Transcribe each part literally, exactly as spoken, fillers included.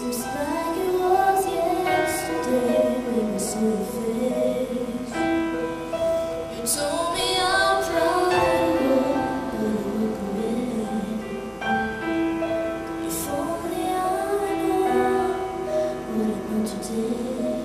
Seems like it was yesterday when we saw your face. You told me I'm proud, but you look away. If only I know what I know today.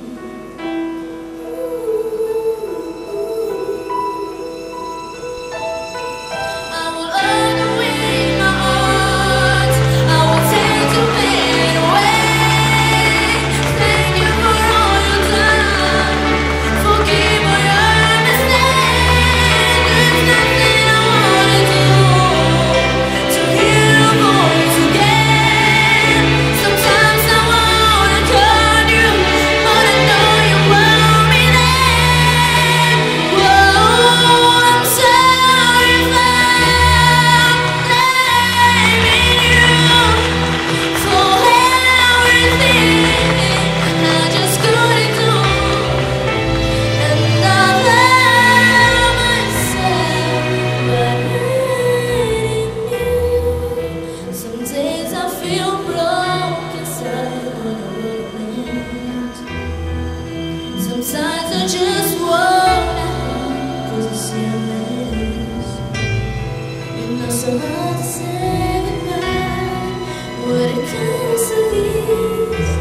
Sometimes I just wanna hold, 'cause it's endless. It's not so hard to say goodbye when it comes to these.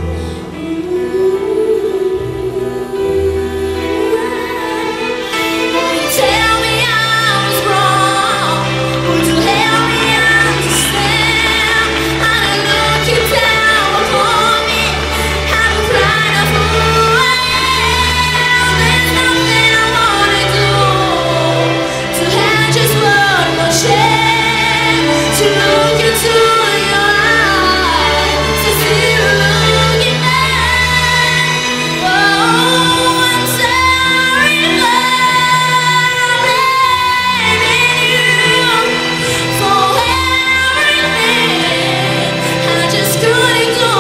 Will you tell me I was wrong? Would you help me understand how to look you down upon me? How to cry out for who I am? There's nothing I wanna do to have just one more chance to look into your eyes, to see you looking back. Oh, I'm sorry, love, blaming you for everything I just couldn't do.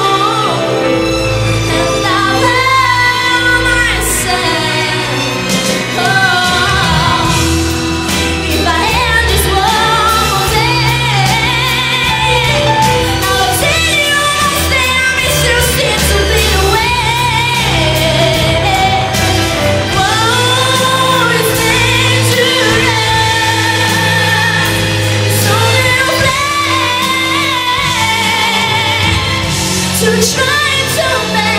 And I found myself, oh, if I had just one more day, I would tell you all the things you seem to bleed away. Whoa, it's been too long, so little place to try to make